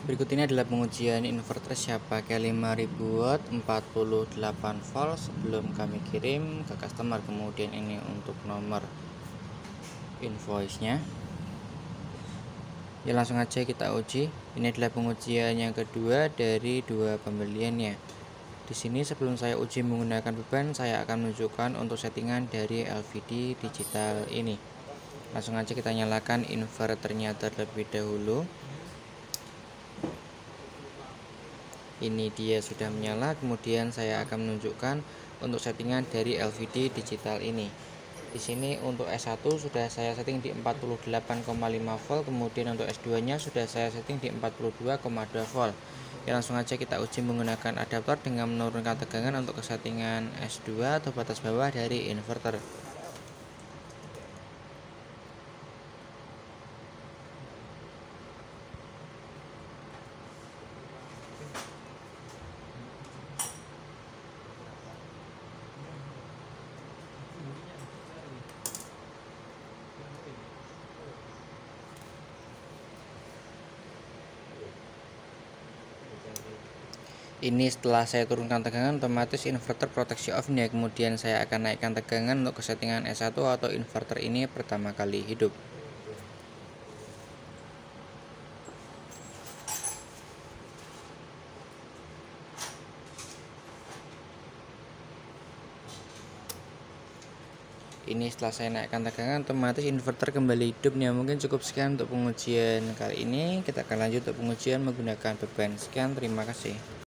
Berikut ini adalah pengujian inverter Sharp pakai 5000 watt 48 volt sebelum kami kirim ke customer. Kemudian ini untuk nomor invoice-nya. Ya, langsung aja kita uji. Ini adalah pengujian yang kedua dari dua pembeliannya. Di sini sebelum saya uji menggunakan beban, saya akan menunjukkan untuk settingan dari LVD digital ini. Langsung aja kita nyalakan inverternya terlebih dahulu. Ini dia sudah menyala. Kemudian saya akan menunjukkan untuk settingan dari LVD digital ini. Di sini untuk S1 sudah saya setting di 48,5 volt, kemudian untuk S2-nya sudah saya setting di 42,2 volt. Ya, langsung aja kita uji menggunakan adaptor dengan menurunkan tegangan untuk kesettingan S2 atau batas bawah dari inverter. Ini setelah saya turunkan tegangan, otomatis inverter proteksi off nih. Kemudian saya akan naikkan tegangan untuk kesettingan S1 atau inverter ini pertama kali hidup. Ini setelah saya naikkan tegangan, otomatis inverter kembali hidup nih. Mungkin cukup sekian untuk pengujian kali ini. Kita akan lanjut untuk pengujian menggunakan beban. Sekian, terima kasih.